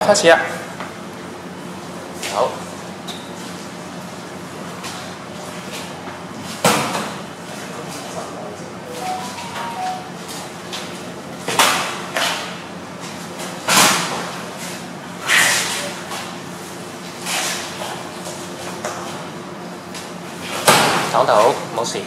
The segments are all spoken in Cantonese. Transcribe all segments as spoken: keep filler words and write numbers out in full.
開始啦，好。講到冇事，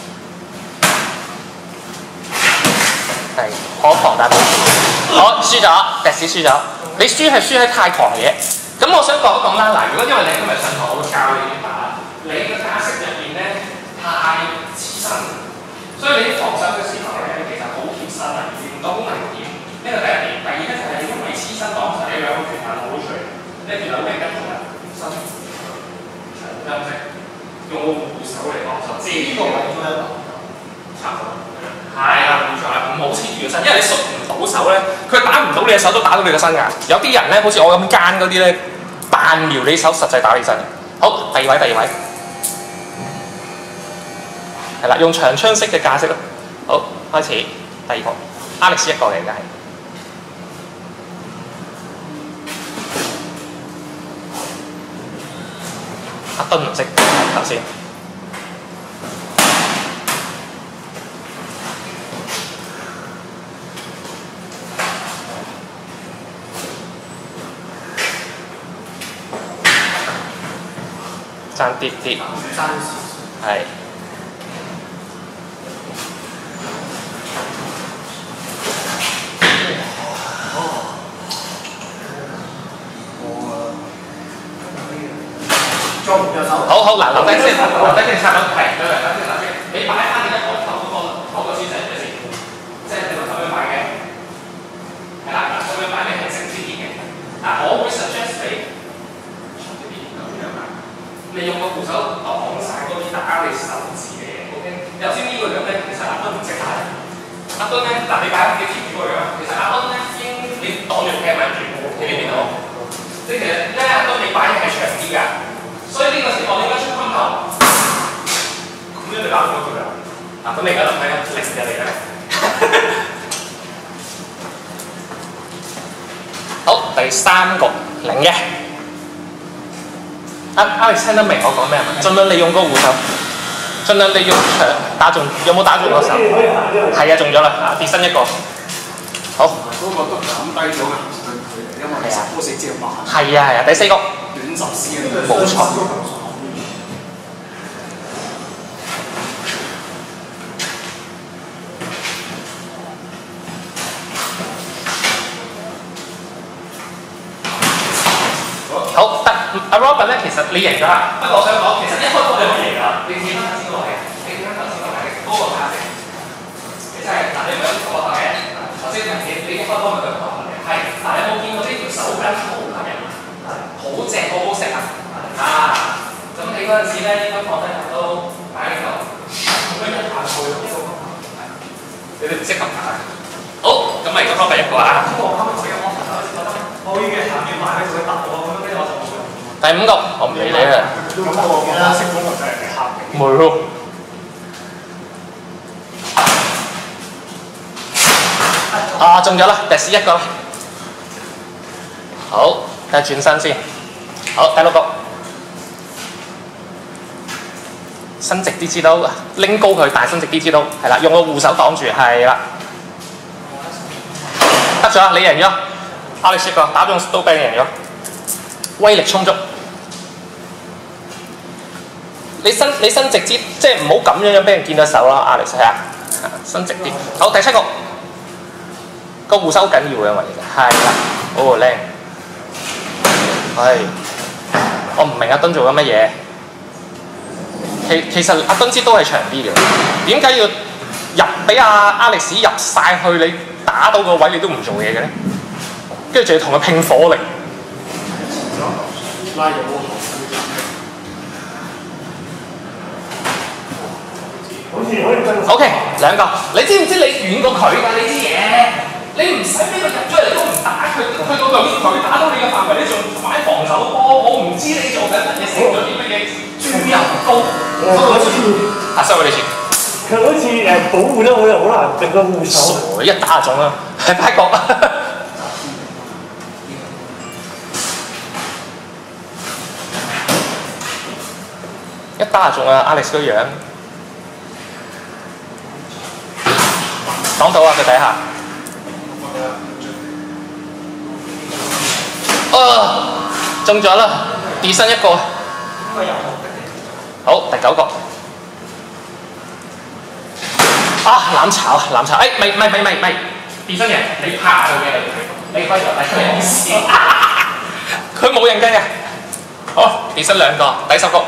係可防但冇事。好，輸咗，迪士輸咗。你輸係輸喺太狂嘢。咁我想講一講啦，嗱，如果因為你今日上堂，我會教你點打。你嘅架式入邊咧太黐身，所以你防守嘅時候咧，其實好貼身啊，唔到好危險。呢個第一點。第二咧就係因為黐身擋實你兩個拳頭好脆，呢條友咩跟住啊？身長針式。用個護手嚟幫手，即係呢個位都一個差唔多。係啦，冇錯啦，唔好黐住個身，因為你縮唔到手咧，佢打唔到你嘅手都打到你個身㗎。有啲人咧，好似我咁奸嗰啲咧，扮瞄你手，實際打你身。好，第二位，第二位，係啦，用長槍式嘅架式咯。好，開始第二個 ，Alex 一個嚟嘅係。阿敦唔識頭先，爭啲啲，係。好好嗱，留低先，留低先插咗，係，對，留低先，留低。你擺翻你一個頭嗰個頭個姿勢嘅先，即係你個頭咁樣擺嘅，係啦，嗱，咁樣擺你係正啲啲嘅。嗱，我會 suggest 你長啲啲咁樣擺，你用個扶手擋曬嗰啲打你手指嘅嘢 ，OK？ 你頭先呢個樣咧，其實阿敦唔識打。阿敦咧，嗱你擺你 keep 住個樣，其實阿敦咧已經你擋住劈埋住，你見唔見到？即係其實咧，阿敦你擺嘢係長啲㗎。所以呢個時候你應該出拳頭，咁樣就打唔到佢啦。嗱，咁你而家諗睇下力嘅嚟嘅。好，第三個零嘅。阿 Alex 聽得明我講咩？盡量利用個護手，盡量利用長打中，有冇打中個手？係啊，中咗啦，跌身一個。好。嗰個都減低咗嘅距離，因為十波四隻馬。係啊係啊，第四個。短十 C 冇錯。好得，阿 Robert 咧，其實你贏咗啦。不過我想講，其實一開波你可以贏啦。你見翻頭先個係，你見翻頭先個係嗰個價值，其實係嗱，你唔係嗰個係嘅。頭先你你一開波咪兩個嘅，係。嗱，你有冇見過呢條手筋好吸引？好正，好好食啊！啊，咁你嗰陣時咧應該放低頭都擺喺度，咁樣一下去到呢個，你哋唔識咁打。好，咁咪咁多第一個啦。我已經下面買佢答我，咁樣我就冇用。第五個，我唔理你啦。咁我記得識嗰個就係客嘅。唔係喎。啊，中咗啦，第十一個啦。好，睇下轉身先。好，第六個。伸直啲支刀，拎高佢，大伸直啲支刀，係啦，用個護手擋住，係啦。得咗啦，你贏咗。Alex 個打中刀俾你贏咗，威力充足。你伸你伸直啲，即係唔好咁樣樣俾人見到手啦 ，Alex 係啊，伸直啲。好，第七個，個護手好緊要嘅，因為其實係啦，哦靚，係，我唔明阿敦做緊乜嘢。其其實阿敦支刀係長啲嘅，點解要入俾阿 Alex 入晒去你打到個位你都唔做嘢嘅咧？跟住仲要同佢拼火力。拉入波。O K， 兩個，你知唔知你遠過佢㗎？你知嘢，你唔使俾佢入咗嚟都唔打佢，佢嗰度佢打到你嘅範圍，你仲擺防守波，我唔知你做緊乜嘢，食咗啲乜嘢豬油膏。好似啊，收你錢。佢好似誒保護得好又好難定個護手。傻，一打就中啦，係法國。 一打就中啊 Alex 個樣，擋到啊佢底下。啊，中咗啦，跌身一個。好，第九個。啊，攬炒攬炒，誒咪咪咪咪咪，跌身嘅，你拍佢嘅你，你開咗第一次，佢冇認真嘅。好，跌身兩個，第十個。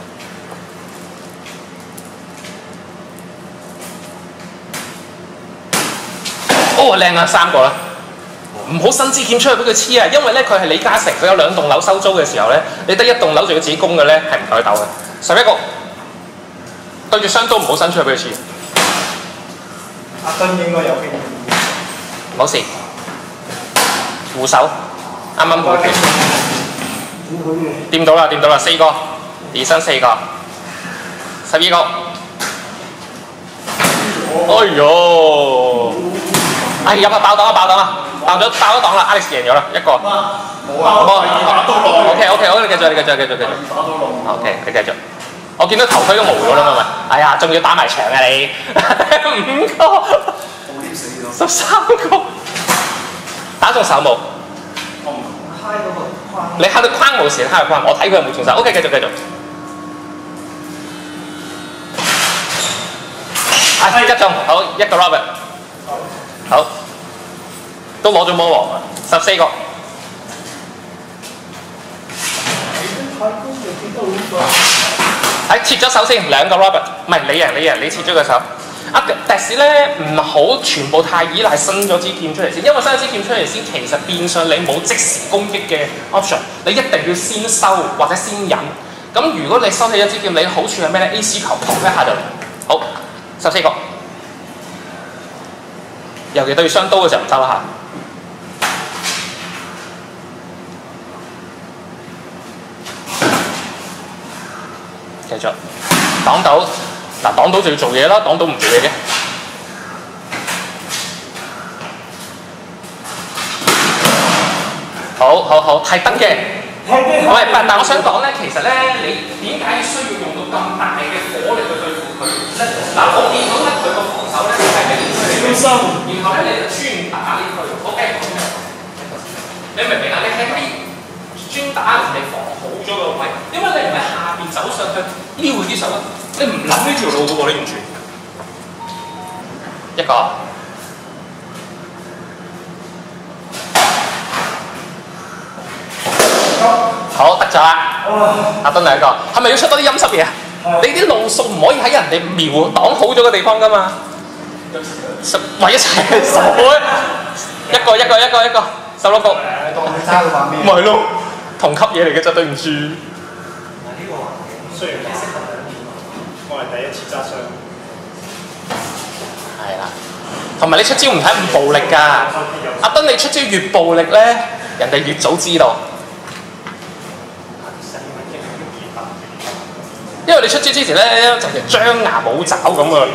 哦，靚啊，三個啦。唔好伸支劍出去俾佢黐啊，因為咧佢係李嘉誠，佢有兩棟樓收租嘅時候咧，你得一棟樓仲要自己供嘅咧，係唔夠鬥嘅。十一個對住雙刀唔好伸出去俾佢黐。 阿珍應該有經驗。 冇事，護手，啱啱冇斷。掂到啦，掂到啦，四個，二身四個，十二個。哎呦！哎入啊爆檔啊爆檔啊！爆咗爆咗檔啦 ，Alex 贏咗啦一個。冇啊！冇啊 ！OK OK， 好，你繼續，你繼續，繼續，繼續。OK， 你繼續。我見到頭盔都冇咗啦嘛咪。哎呀，仲要打埋牆啊你！五個。十三個。打中手冇。你喺度框冇事，喺度框，我睇佢有冇中手。OK， 繼續繼續。啊，一中，好一個 Robert。好。都攞咗魔王啊！十四個。喺切咗手先，兩個 Robert， 唔係你贏你贏，你切咗個手。啊，迪士咧唔好全部太依賴伸咗支劍出嚟先，因為伸咗支劍出嚟先，其實變相你冇即時攻擊嘅 option， 你一定要先收或者先忍。咁如果你收起一支劍，你好處係咩咧 ？A C 球撲一下就好，十四個。尤其對雙刀嘅時候唔得啦嚇。繼續擋到，嗱擋到就要做嘢啦，擋到唔做嘢嘅。好好好，係得嘅。喂，但但我想講咧，其實咧，你點解需要用到咁大嘅火力去對付佢咧？嗱，我見到咧佢個防守咧係俾你出嚟嘅，然後咧你就專打呢佢。OK， 你明唔明啊？你係可以專打人哋防好咗個位，因為你唔係下邊走上去撩佢啲手啊！你唔諗呢條路嘅喎，你唔住。一個。好得咗啦！阿敦兩個，係咪要出多啲陰濕嘢啊？你啲路數唔可以喺人哋瞄擋好咗嘅地方㗎嘛？十圍一齊十會，一個一個一個一個，十六個。咪係咯，同級嘢嚟嘅啫，對唔住。 呢個環境雖然你識得兩點，我係第一次揸雙。 係啦，同埋你出招唔睇咁暴力㗎。阿敦你出招越暴力咧，人哋越早知道。因為你出招之前咧，就係張牙舞爪咁啊！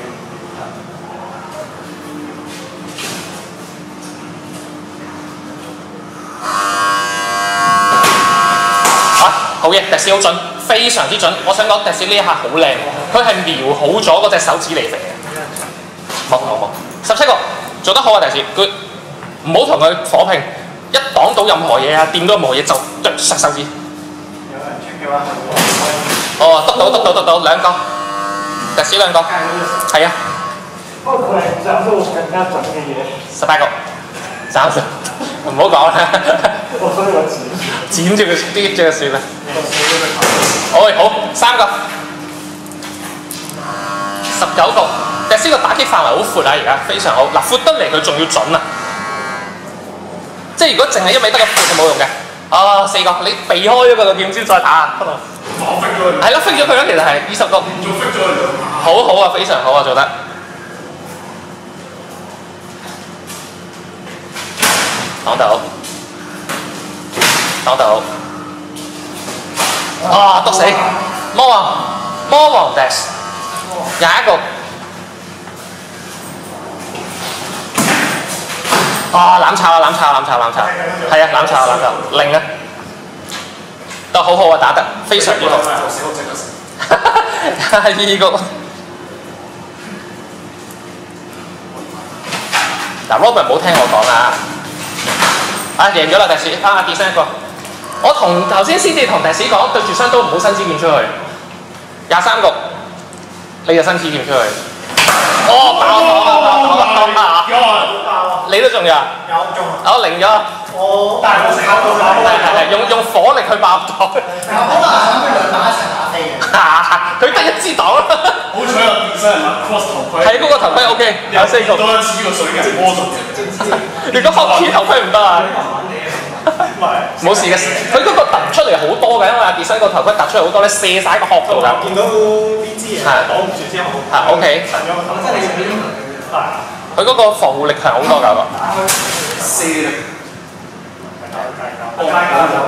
啊，好嘢！迪士好準，非常之準。我想講迪士呢一下好靚，佢係瞄好咗嗰隻手指嚟肥嘅。冇冇冇，十七個做得好啊！迪士 ，good。唔好同佢火拼，一擋到任何嘢啊，掂到任何嘢就剁實手指。 有人出嘅話係哦，得到得到得到兩個，迪士兩個，係啊。 不過佢係斬到更加準嘅嘢。 十八個，斬咗，唔好講啦。 我所以我剪。 剪住佢啲隻算啦。哦，好，三個，十九個。迪斯個打擊範圍好闊啊，而家非常好。嗱，闊得嚟佢仲要準啊！即係如果淨係一味得個闊係冇用嘅。啊，四個，你避開咗佢個劍先再打。係咯，飛咗佢啦，其實係二十個。好好啊，非常好啊，做得。擋到，擋到。啊，篤死！魔王，魔王 dash， 廿一個。啊，攬炒啊，攬炒攬炒攬炒，係啊，攬炒攬炒，零啊。都好好啊，打得非常之好。 二個。嗱 ，Robert 唔好聽我講啦。啊，贏咗啦，迪士啊，跌身一個。我同頭先先至同迪士講，對住身都唔好伸支劍出去。廿三局，你就伸支劍出去。哦，爆咗爆咗！你都中㗎？有中。我零咗。我但係我成日都爆。係係係，用用火力去爆袋。但係我可能想佢兩把一齊打飛嘅。佢得一支黨啦。好彩有變身人物 cross 頭盔。係嗰個頭盔 OK， 有四局。多一次個水銀魔族。如果學 Q 頭盔唔得啊？冇事嘅，佢嗰個突出嚟好多嘅，因為阿傑森個頭盔突出嚟好多咧，射晒個殼度㗎。見到呢支嘢擋唔住之後，係 OK。佢嗰個防護力強好多㗎喎。射力。我拉架咗。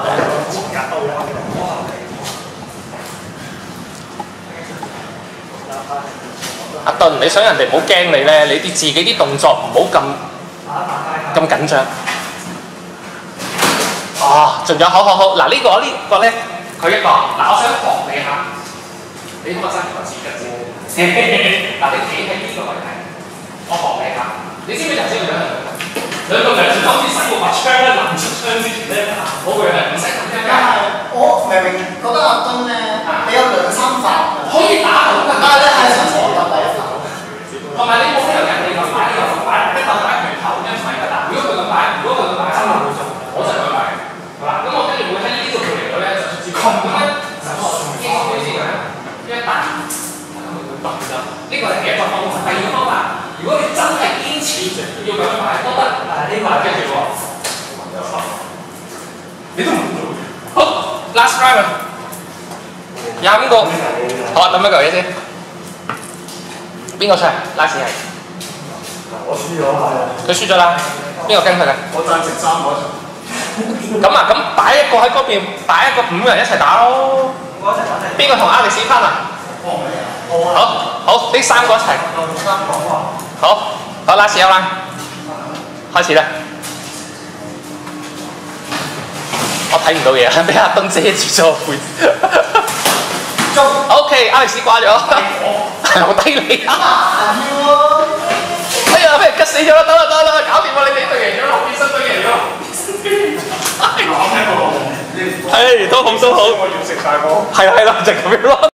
阿頓，你想人哋唔好驚你咧，你啲自己啲動作唔好咁咁緊張。哦，仲有好好好，嗱呢個呢個咧，佢一個，嗱我想學你下，你學生個字嘅啫。嗱你企喺呢個位睇，我學你下，你知唔知頭先兩兩個兩條好似生個滑槍咧，臨出槍之前咧，嗰句係唔使咁樣。但係我明明覺得阿敦咧，你有兩三發可以打到㗎，但係你係想坐入第一發，同埋你冇理由人哋咁擺，你又咁擺，一鬥擺拳頭一唔係㗎，如果佢咁擺，如果佢咁擺，真係會中，我就咁擺。好啦，咁我跟住會喺呢個距離度咧，就直接咁樣就學機會先嘅，一彈咁佢會揼㗎。呢個係第一個方法。第二個方法，如果你真係堅持要咁樣擺都得，但係呢個係跟住喎，你都唔做。好 ，last round 廿五個，好啊，抌一嚿嘢先。邊個出嚟 ？last 係。我輸咗係。佢輸咗啦。邊個跟佢嘅？我贊成三個。咁啊，咁擺一個喺嗰邊，擺一個五個人一齊打咯。邊個同阿力士分啊？好，好，呢三個一齊。好，好，last round啦，開始啦。我睇唔到嘢啊，俾阿東遮住咗個背。中。OK，阿力士掛咗。留低你啊！哎呀，俾人吉死咗啦！得啦得啦，搞掂啦！你哋對贏咗，六變身對贏咗。係，都好都好。我要食大個。係啦係啦，就咁樣咯。